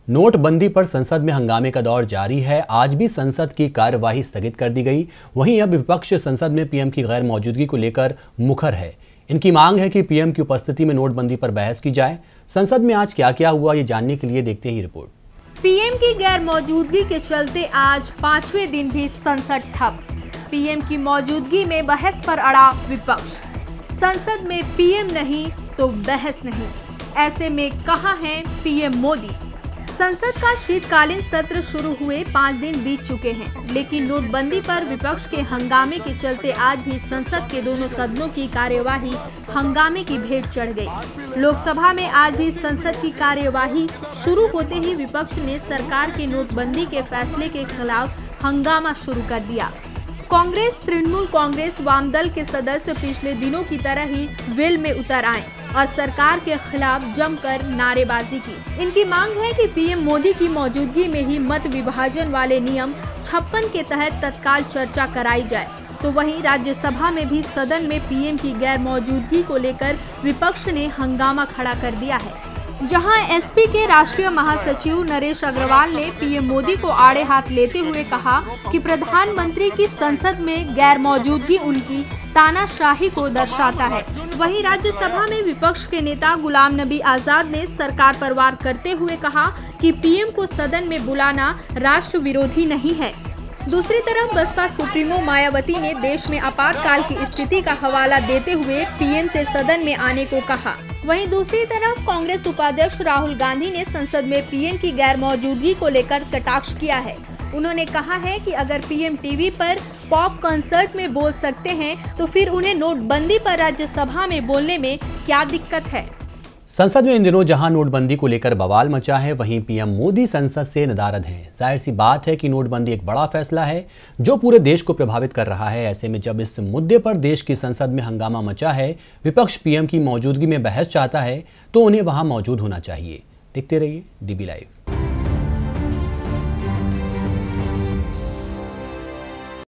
नोटबंदी पर संसद में हंगामे का दौर जारी है। आज भी संसद की कार्यवाही स्थगित कर दी गई। वहीं अब विपक्ष संसद में पीएम की गैर मौजूदगी को लेकर मुखर है। इनकी मांग है कि पीएम की उपस्थिति में नोटबंदी पर बहस की जाए। संसद में आज क्या क्या हुआ, ये जानने के लिए देखते हैं रिपोर्ट। पीएम की गैर मौजूदगी के चलते आज 5वें दिन भी संसद ठप। पीएम की मौजूदगी में बहस पर अड़ा विपक्ष। संसद में पीएम नहीं तो बहस नहीं, ऐसे में कहां है पीएम मोदी। संसद का शीतकालीन सत्र शुरू हुए 5 दिन बीत चुके हैं, लेकिन नोटबंदी पर विपक्ष के हंगामे के चलते आज भी संसद के दोनों सदनों की कार्यवाही हंगामे की भेंट चढ़ गई। लोकसभा में आज भी संसद की कार्यवाही शुरू होते ही विपक्ष ने सरकार के नोटबंदी के फैसले के खिलाफ हंगामा शुरू कर दिया। कांग्रेस, तृणमूल कांग्रेस, वामदल के सदस्य पिछले दिनों की तरह ही वेल में उतर आए और सरकार के खिलाफ जमकर नारेबाजी की। इनकी मांग है कि पीएम मोदी की मौजूदगी में ही मत विभाजन वाले नियम 56 के तहत तत्काल चर्चा कराई जाए। तो वहीं राज्यसभा में भी सदन में पीएम की गैर मौजूदगी को लेकर विपक्ष ने हंगामा खड़ा कर दिया है, जहां एसपी के राष्ट्रीय महासचिव नरेश अग्रवाल ने पीएम मोदी को आड़े हाथ लेते हुए कहा कि प्रधानमंत्री की संसद में गैर मौजूदगी उनकी तानाशाही को दर्शाता है। वहीं राज्यसभा में विपक्ष के नेता गुलाम नबी आजाद ने सरकार पर वार करते हुए कहा कि पीएम को सदन में बुलाना राष्ट्र विरोधी नहीं है। दूसरी तरफ बसपा सुप्रीमो मायावती ने देश में आपातकाल की स्थिति का हवाला देते हुए पीएम से सदन में आने को कहा। वहीं दूसरी तरफ कांग्रेस उपाध्यक्ष राहुल गांधी ने संसद में पीएम की गैर मौजूदगी को लेकर कटाक्ष किया है। उन्होंने कहा है कि अगर पीएम टीवी पर पॉप कंसर्ट में बोल सकते हैं तो फिर उन्हें नोटबंदी पर राज्यसभा में बोलने में क्या दिक्कत है। संसद में इन दिनों जहां नोटबंदी को लेकर बवाल मचा है, वहीं पीएम मोदी संसद से नदारद हैं। जाहिर सी बात है कि नोटबंदी एक बड़ा फैसला है जो पूरे देश को प्रभावित कर रहा है। ऐसे में जब इस मुद्दे पर देश की संसद में हंगामा मचा है, विपक्ष पीएम की मौजूदगी में बहस चाहता है, तो उन्हें वहां मौजूद होना चाहिए। देखते रहिए डीबी लाइव।